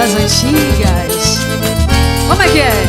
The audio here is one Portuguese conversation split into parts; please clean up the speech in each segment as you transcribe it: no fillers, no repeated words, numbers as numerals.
das antigas. Como é que é?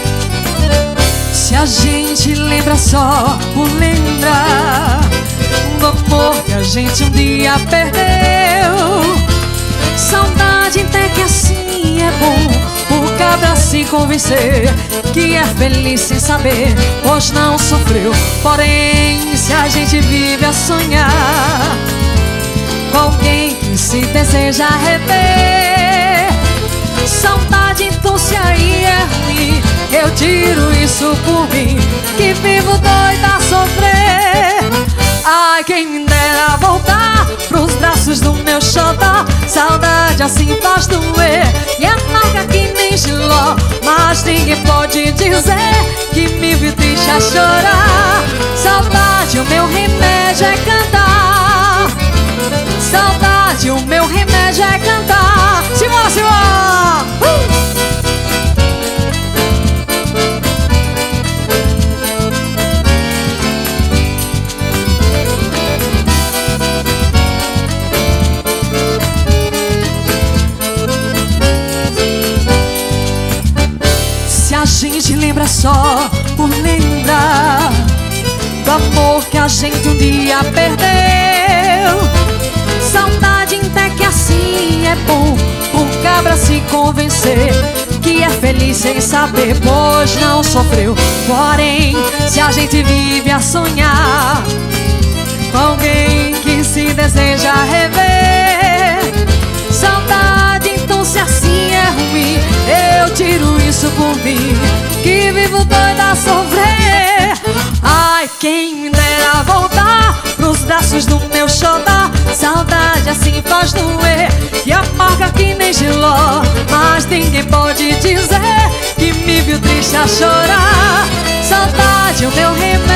Se a gente lembra só por lembrar do amor que a gente um dia perdeu, saudade até que assim é bom, o cabra se convencer que é feliz sem saber, pois não sofreu. Porém, se a gente vive a sonhar com alguém que se deseja rever, saudade então se aí é ruim, eu tiro isso por mim, que vivo doida a sofrer. Ai, quem me dera voltar pros braços do meu xodó, saudade assim faz doer e amarga que nem giló, mas ninguém pode dizer que me viu triste a chorar. Saudade, o meu remédio é cantar. Saudade, o meu remédio é cantar. Simbora, simbora! Se a gente lembra só por lembrar do amor que a gente um dia perdeu, saudade até que assim é bom, o cabra se convencer que é feliz sem saber, pois não sofreu. Porém, se a gente vive a sonhar com alguém que se deseja rever, saudade então se assim é ruim, eu tiro isso por mim, que vivo doida a sofrer. Ai, quem me dera voltar pros braços do meu xodó, saudade assim faz doer e amarga que nem giló, mas ninguém pode dizer que me viu triste a chorar. Saudade, o meu remédio